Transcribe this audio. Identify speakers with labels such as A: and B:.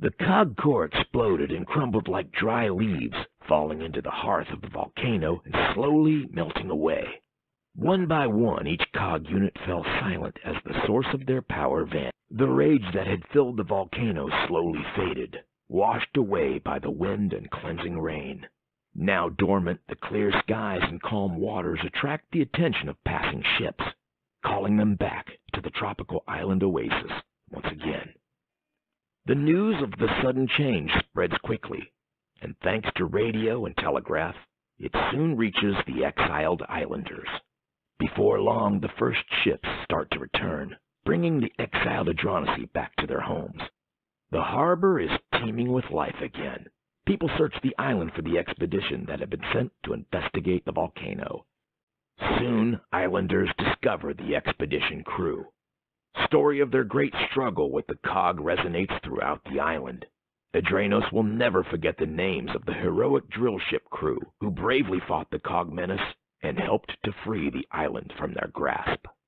A: The cog core exploded and crumbled like dry leaves, falling into the hearth of the volcano and slowly melting away. One by one, each cog unit fell silent as the source of their power vanished. The rage that had filled the volcano slowly faded, washed away by the wind and cleansing rain. Now dormant, the clear skies and calm waters attract the attention of passing ships, calling them back to the tropical island oasis once again. The news of the sudden change spreads quickly, and thanks to radio and telegraph, it soon reaches the exiled islanders. Before long, the first ships start to return, bringing the exiled Adronacy back to their homes. The harbor is teeming with life again. People search the island for the expedition that had been sent to investigate the volcano. Soon, islanders discover the expedition crew. Story of their great struggle with the cog resonates throughout the island. Adranos will never forget the names of the heroic drill ship crew who bravely fought the cog menace and helped to free the island from their grasp.